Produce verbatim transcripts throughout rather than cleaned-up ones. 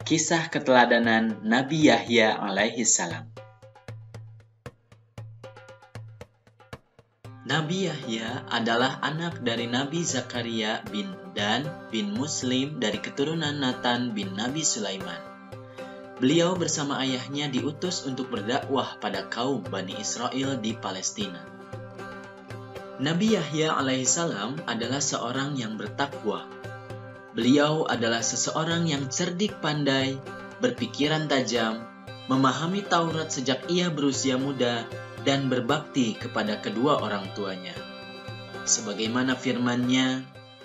kisah keteladanan Nabi Yahya alaihi salam. Nabi Yahya adalah anak dari Nabi Zakaria bin Dan bin Muslim dari keturunan Nathan bin Nabi Sulaiman. Beliau bersama ayahnya diutus untuk berdakwah pada kaum Bani Israel di Palestina. Nabi Yahya alaihissalam adalah seorang yang bertakwa. Beliau adalah seseorang yang cerdik pandai, berpikiran tajam, memahami Taurat sejak ia berusia muda, dan berbakti kepada kedua orang tuanya. Sebagaimana firman-Nya,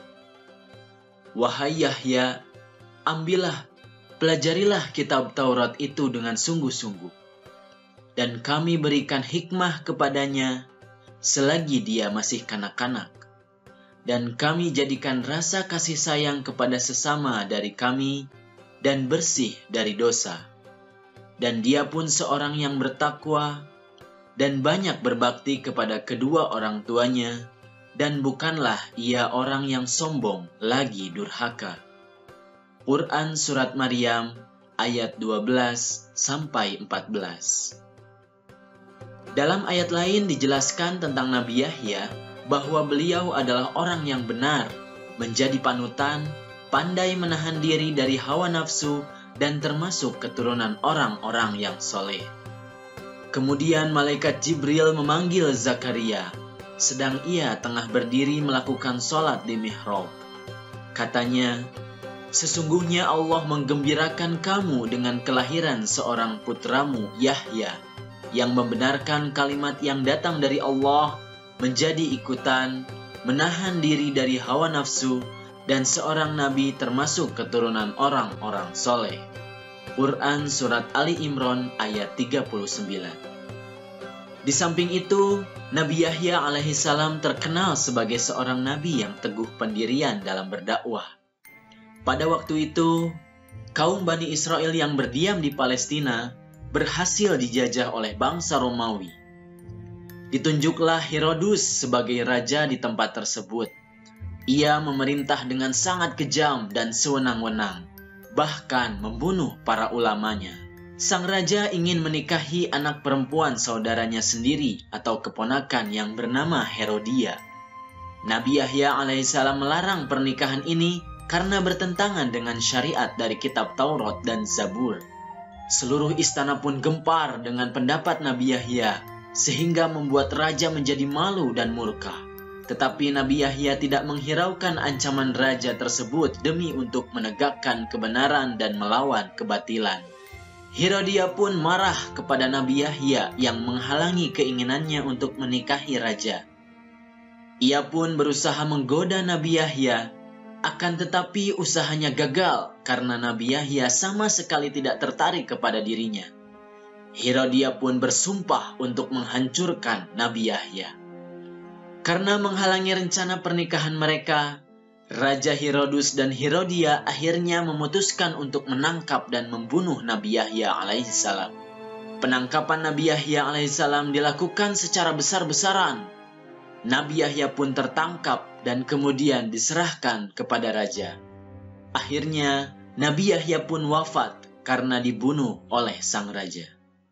"Wahai Yahya, ambillah, pelajarilah kitab Taurat itu dengan sungguh-sungguh, dan kami berikan hikmah kepadanya selagi dia masih kanak-kanak. Dan kami jadikan rasa kasih sayang kepada sesama dari kami dan bersih dari dosa. Dan dia pun seorang yang bertakwa dan banyak berbakti kepada kedua orang tuanya, dan bukanlah ia orang yang sombong lagi durhaka." Quran Surat Maryam ayat dua belas sampai empat belas. Dalam ayat lain dijelaskan tentang Nabi Yahya bahwa beliau adalah orang yang benar, menjadi panutan, pandai menahan diri dari hawa nafsu, dan termasuk keturunan orang-orang yang soleh. Kemudian malaikat Jibril memanggil Zakaria, sedang ia tengah berdiri melakukan sholat di mihrab. Katanya, "Sesungguhnya Allah menggembirakan kamu dengan kelahiran seorang putramu Yahya, yang membenarkan kalimat yang datang dari Allah, menjadi ikutan, menahan diri dari hawa nafsu, dan seorang nabi termasuk keturunan orang-orang soleh." Quran Surat Ali Imran ayat tiga puluh sembilan. Di samping itu, Nabi Yahya alaihissalam terkenal sebagai seorang nabi yang teguh pendirian dalam berdakwah. Pada waktu itu, kaum Bani Israel yang berdiam di Palestina berhasil dijajah oleh bangsa Romawi. Ditunjuklah Herodus sebagai raja di tempat tersebut. Ia memerintah dengan sangat kejam dan sewenang-wenang, bahkan membunuh para ulamanya. Sang raja ingin menikahi anak perempuan saudaranya sendiri atau keponakan yang bernama Herodia. Nabi Yahya alaihissalam melarang pernikahan ini karena bertentangan dengan syariat dari kitab Taurat dan Zabur. Seluruh istana pun gempar dengan pendapat Nabi Yahya, sehingga membuat raja menjadi malu dan murka. Tetapi Nabi Yahya tidak menghiraukan ancaman raja tersebut demi untuk menegakkan kebenaran dan melawan kebatilan. Herodia pun marah kepada Nabi Yahya yang menghalangi keinginannya untuk menikahi raja. Ia pun berusaha menggoda Nabi Yahya, akan tetapi usahanya gagal karena Nabi Yahya sama sekali tidak tertarik kepada dirinya. Herodia pun bersumpah untuk menghancurkan Nabi Yahya. Karena menghalangi rencana pernikahan mereka, Raja Herodus dan Herodia akhirnya memutuskan untuk menangkap dan membunuh Nabi Yahya alaihissalam. Penangkapan Nabi Yahya alaihissalam dilakukan secara besar-besaran. Nabi Yahya pun tertangkap dan kemudian diserahkan kepada raja. Akhirnya, Nabi Yahya pun wafat karena dibunuh oleh sang raja.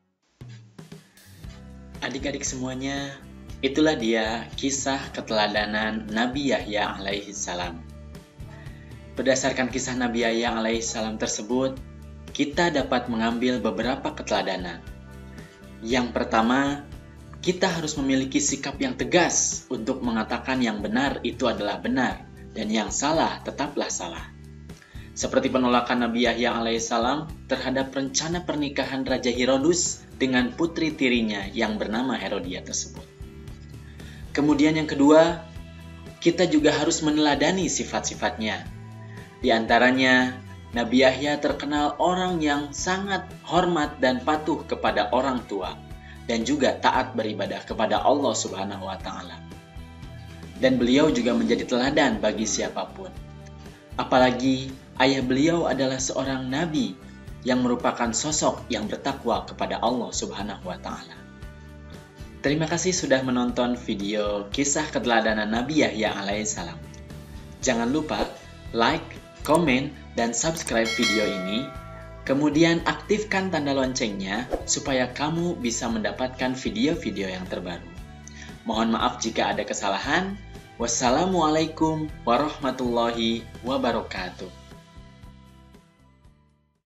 Adik-adik semuanya, itulah dia kisah keteladanan Nabi Yahya alaihi salam. Berdasarkan kisah Nabi Yahya alaihi salam tersebut, kita dapat mengambil beberapa keteladanan. Yang pertama, kita harus memiliki sikap yang tegas untuk mengatakan yang benar itu adalah benar, dan yang salah tetaplah salah. Seperti penolakan Nabi Yahya alaihissalam terhadap rencana pernikahan Raja Herodus dengan putri tirinya yang bernama Herodia tersebut. Kemudian yang kedua, kita juga harus meneladani sifat-sifatnya. Di antaranya, Nabi Yahya terkenal orang yang sangat hormat dan patuh kepada orang tua, dan juga taat beribadah kepada Allah Subhanahu wa Ta'ala. Dan beliau juga menjadi teladan bagi siapapun. Apalagi ayah beliau adalah seorang nabi yang merupakan sosok yang bertakwa kepada Allah Subhanahu wa Ta'ala. Terima kasih sudah menonton video kisah keteladanan Nabi Yahya alaihissalam. Jangan lupa like, komen, dan subscribe video ini. Kemudian aktifkan tanda loncengnya supaya kamu bisa mendapatkan video-video yang terbaru. Mohon maaf jika ada kesalahan. Wassalamualaikum warahmatullahi wabarakatuh.